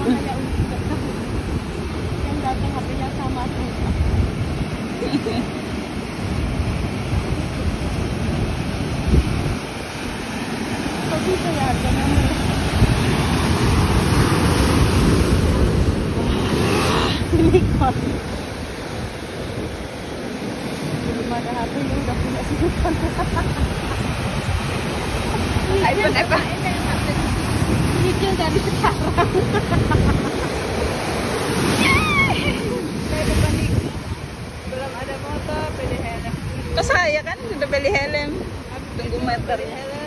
Yang datang HP-nya sama tuh. Kok bisa ya harganya murah? Nikmat. Belum ada HP ini udah punya simpan. iPhone apa? Nyicil dari sekarang. Belum ada motor, beli helm. Kok saya kan sudah beli helm. Tunggu meter.